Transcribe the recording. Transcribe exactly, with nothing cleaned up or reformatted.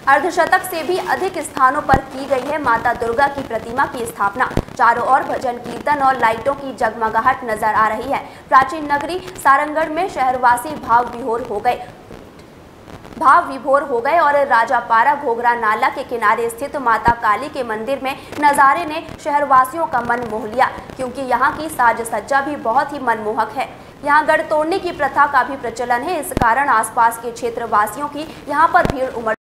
अर्धशतक से भी अधिक स्थानों पर की गई है माता दुर्गा की प्रतिमा की स्थापना। चारों ओर भजन कीर्तन और लाइटों की जगमगाहट नजर आ रही है। प्राचीन नगरी सारंगढ़ में शहरवासी भाव विभोर हो गए भाव विभोर हो गए और राजापारा घोघरा नाला के किनारे स्थित माता काली के मंदिर में नज़ारे ने शहरवासियों का मन मोह लिया, क्योंकि यहाँ की साज सज्जा भी बहुत ही मनमोहक है। यहाँ गढ़ तोड़ने की प्रथा का भी प्रचलन है। इस कारण आसपास के क्षेत्रवासियों की यहाँ पर भीड़ उमड़